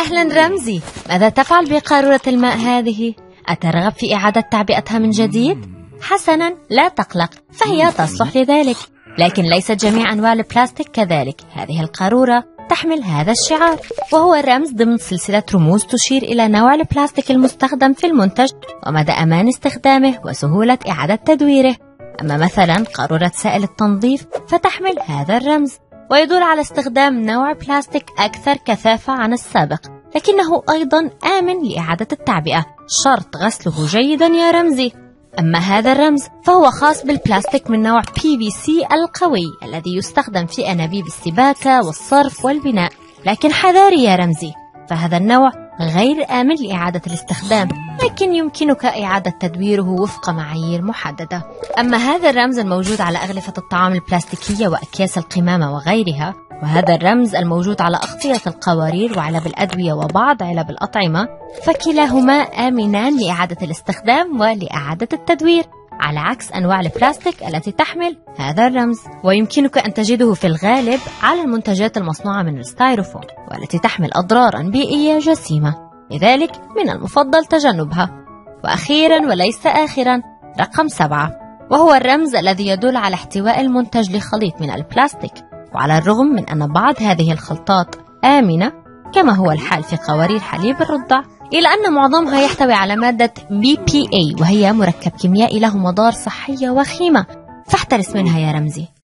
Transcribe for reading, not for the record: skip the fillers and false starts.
أهلا رمزي، ماذا تفعل بقارورة الماء هذه؟ أترغب في إعادة تعبئتها من جديد؟ حسنا، لا تقلق، فهي تصلح لذلك، لكن ليست جميع أنواع البلاستيك كذلك. هذه القارورة تحمل هذا الشعار، وهو رمز ضمن سلسلة رموز تشير إلى نوع البلاستيك المستخدم في المنتج ومدى أمان استخدامه وسهولة إعادة تدويره. أما مثلا قارورة سائل التنظيف فتحمل هذا الرمز، ويدل على استخدام نوع بلاستيك أكثر كثافة عن السابق، لكنه أيضا آمن لإعادة التعبئة، شرط غسله جيدا يا رمزي. أما هذا الرمز فهو خاص بالبلاستيك من نوع PVC القوي الذي يستخدم في أنابيب السباكة والصرف والبناء، لكن حذاري يا رمزي، فهذا النوع غير آمن لإعادة الاستخدام، لكن يمكنك إعادة تدويره وفق معايير محددة. أما هذا الرمز الموجود على أغلفة الطعام البلاستيكية وأكياس القمامة وغيرها، وهذا الرمز الموجود على أغطية القوارير وعلب الأدوية وبعض علب الأطعمة، فكلاهما آمنان لإعادة الاستخدام ولإعادة التدوير، على عكس أنواع البلاستيك التي تحمل هذا الرمز. ويمكنك أن تجده في الغالب على المنتجات المصنوعة من الستايروفون والتي تحمل أضرارا بيئية جسيمة، لذلك من المفضل تجنبها. وأخيرا وليس آخرا، رقم 7، وهو الرمز الذي يدل على احتواء المنتج لخليط من البلاستيك. وعلى الرغم من أن بعض هذه الخلطات آمنة كما هو الحال في قوارير حليب الرضع، إلا أن معظمها يحتوي على مادة BPA، وهي مركب كيميائي له مضار صحية وخيمة، فاحترس منها يا رمزي.